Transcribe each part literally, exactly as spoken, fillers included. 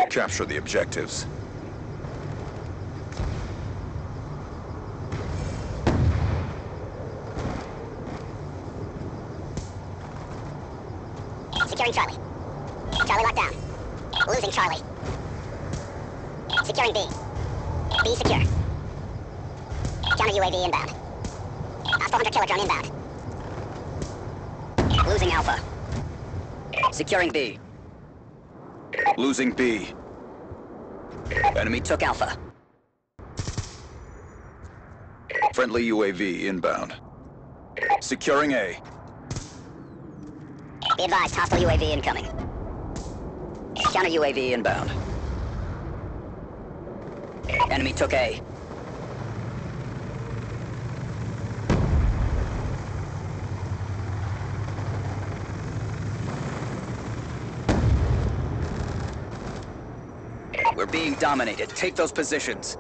Capture the objectives. Securing Charlie. Charlie locked down. Losing Charlie. Securing B. B secure. Counter U A V inbound. Hostile hunter killer drone inbound. Losing Alpha. Securing B. Losing B. Enemy took Alpha. Friendly U A V inbound. Securing A. Be advised, hostile U A V incoming. Counter U A V inbound. Enemy took A. We're being dominated. Take those positions.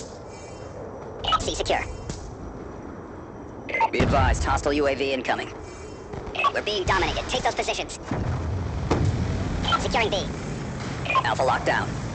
C secure. Be advised, hostile U A V incoming. We're being dominated. Take those positions. Securing B. Alpha lockdown.